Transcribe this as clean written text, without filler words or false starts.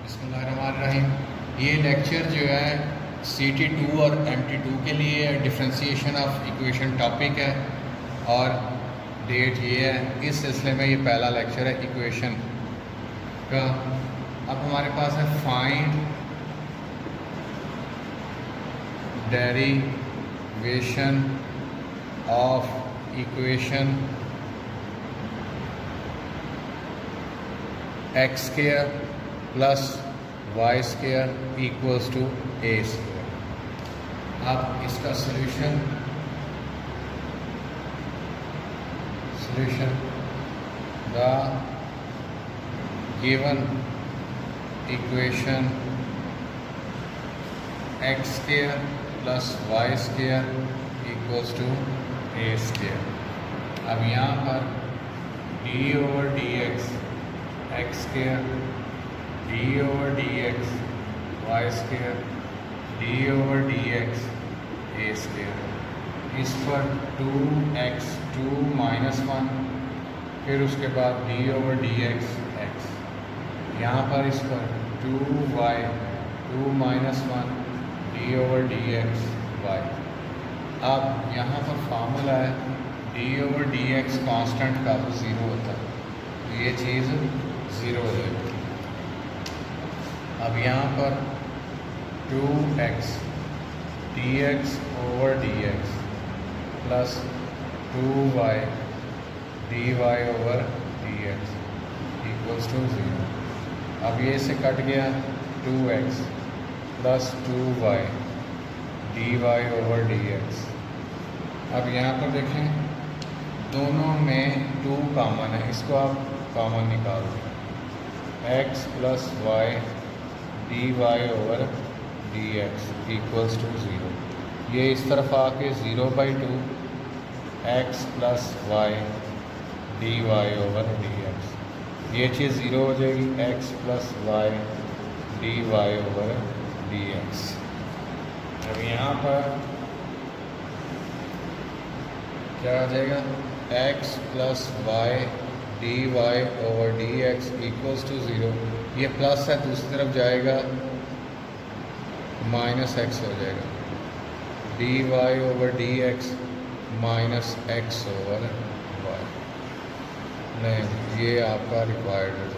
बिस्मिल्लाहिर्रहमानिर्रहीम। ये लेक्चर जो है CT2 और MT2 के लिए डिफ्रेंसीशन ऑफ इक्वेशन टॉपिक है और डेट ये है। इस सिलसिले में ये पहला लेक्चर है इक्वेशन का। अब हमारे पास है find derivation of equation x square plus y square equals to a square. अब इसका solution the given equation x square plus y square equals to a square. अब यहाँ पर d/dx x square d/dx y square d/dx a square, इस पर 2x 2 minus 1, फिर उसके बाद d/dx x, यहाँ पर इस पर 2y 2 माइनस 1 d/dx y। अब यहाँ पर फार्मूला है d/dx कांस्टेंट का तो 0 होता है, तो ये चीज़ 0 हो जाएगी। अब यहाँ पर 2x dx/dx plus 2y dy/dx equals to 0। अब ये से कट गया 2x प्लस 2y dy/dx। अब यहाँ पर देखें दोनों में 2 कॉमन है, इसको आप कॉमन निकाल दें। x plus y dy/dx equals to 0। ये इस तरफ आके 0/2 x प्लस वाई dy/dx, ये चीज़ 0 हो जाएगी, x प्लस वाई dy/dx। अब यहाँ पर क्या आ जाएगा, x plus y dy/dx equals to 0। ये प्लस है, दूसरी तरफ जाएगा माइनस x हो जाएगा, dy/dx माइनस x/y। नहीं, ये आपका रिक्वायर्ड है।